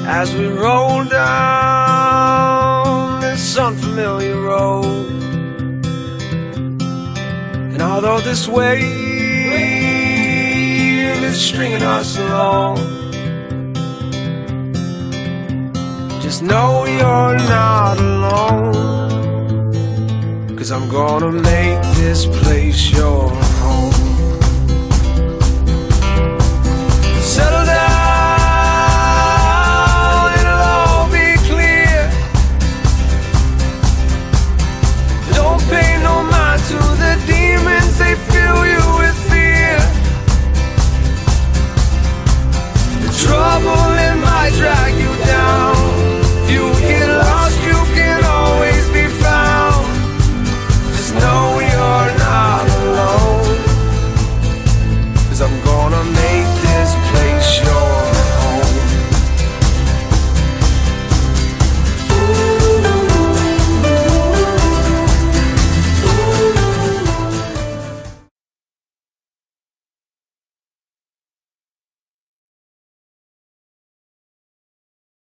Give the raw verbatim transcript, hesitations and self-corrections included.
as we roll down this unfamiliar road. And although this wave is stringing us along, just know you're not alone, 'cause I'm gonna make this place your home.